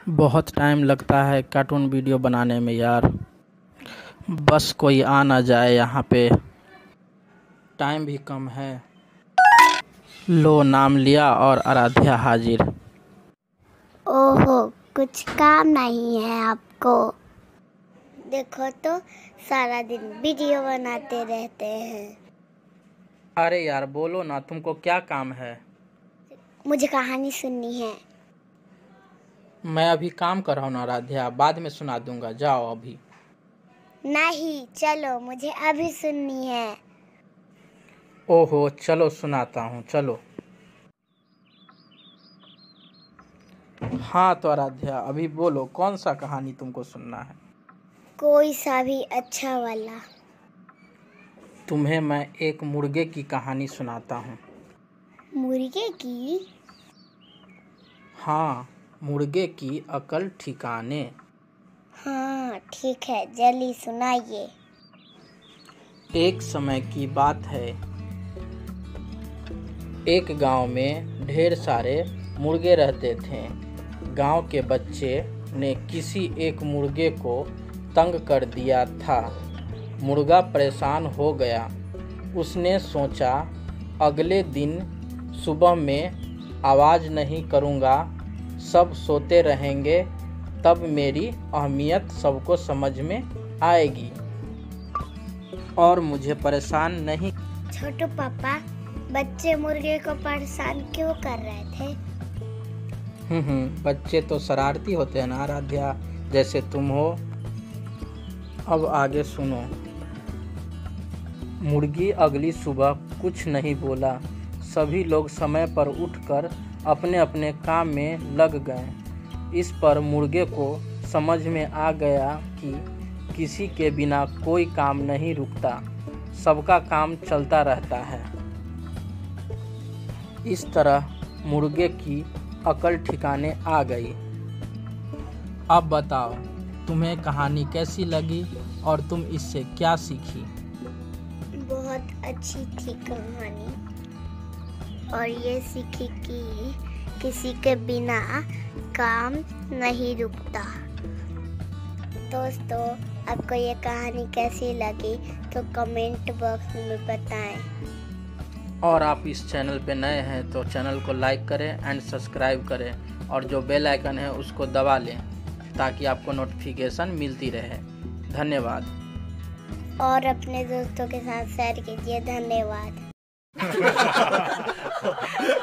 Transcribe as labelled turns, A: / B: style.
A: बहुत टाइम लगता है कार्टून वीडियो बनाने में यार। बस कोई आ ना जाए यहाँ पे। टाइम भी कम है। लो नाम लिया और आराध्या हाजिर।
B: ओहो, कुछ काम नहीं है आपको? देखो तो सारा दिन वीडियो बनाते रहते हैं।
A: अरे यार बोलो ना, तुमको क्या काम है?
B: मुझे कहानी सुननी है।
A: मैं अभी काम कर रहा हूँ ना आराध्या, बाद में सुना दूंगा, जाओ अभी।
B: नहीं, चलो, मुझे अभी सुननी है।
A: ओहो चलो सुनाता हूँ, चलो। हाँ तो आराध्या अभी बोलो, कौन सा कहानी तुमको सुनना है?
B: कोई सा भी अच्छा वाला।
A: तुम्हें मैं एक मुर्गे की कहानी सुनाता हूँ।
B: मुर्गे की?
A: हाँ, मुर्गे की अकल ठिकाने।
B: हाँ ठीक है, जल्दी सुनाइए।
A: एक समय की बात है। एक गांव में ढेर सारे मुर्गे रहते थे। गांव के बच्चे ने किसी एक मुर्गे को तंग कर दिया था। मुर्गा परेशान हो गया। उसने सोचा, अगले दिन सुबह में आवाज़ नहीं करूँगा, सब सोते रहेंगे, तब मेरी अहमियत सबको समझ में आएगी और मुझे परेशान नहीं।
B: छोटू पापा, बच्चे मुर्गे को परेशान क्यों कर रहे थे?
A: बच्चे तो शरारती होते हैं ना आराध्या, जैसे तुम हो। अब आगे सुनो। मुर्गी अगली सुबह कुछ नहीं बोला। सभी लोग समय पर उठकर अपने अपने काम में लग गए। इस पर मुर्गे को समझ में आ गया कि किसी के बिना कोई काम नहीं रुकता, सबका काम चलता रहता है। इस तरह मुर्गे की अकल ठिकाने आ गई। अब बताओ, तुम्हें कहानी कैसी लगी और तुम इससे क्या सीखी?
B: बहुत अच्छी थी कहानी, और ये सीखी कि किसी के बिना काम नहीं रुकता। दोस्तों, आपको ये कहानी कैसी लगी तो कमेंट बॉक्स में बताएं।
A: और आप इस चैनल पे नए हैं तो चैनल को लाइक करें एंड सब्सक्राइब करें, और जो बेल आइकन है उसको दबा लें ताकि आपको नोटिफिकेशन मिलती रहे। धन्यवाद।
B: और अपने दोस्तों के साथ शेयर कीजिए। धन्यवाद।